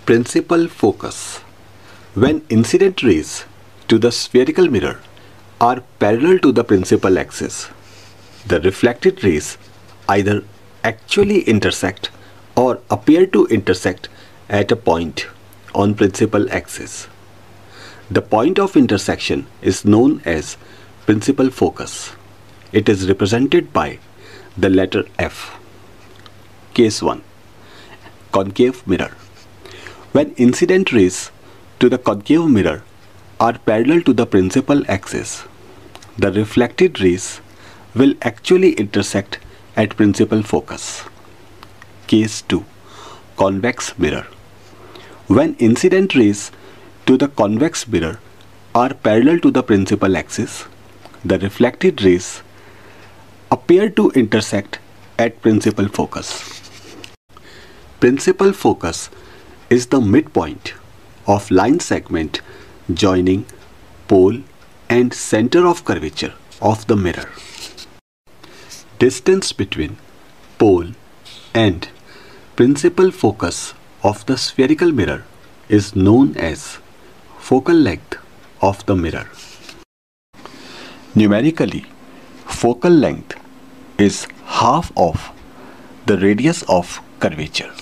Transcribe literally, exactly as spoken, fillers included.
Principal focus. When incident rays to the spherical mirror are parallel to the principal axis, the reflected rays either actually intersect or appear to intersect at a point on principal axis. The point of intersection is known as principal focus. It is represented by the letter F. Case one. Concave mirror. When incident rays to the concave mirror are parallel to the principal axis, the reflected rays will actually intersect at principal focus. Case two. Convex mirror. When incident rays to the convex mirror are parallel to the principal axis, the reflected rays appear to intersect at principal focus. Principal focus is the midpoint of line segment joining pole and center of curvature of the mirror. Distance between pole and principal focus of the spherical mirror is known as focal length of the mirror. Numerically, focal length is half of the radius of curvature.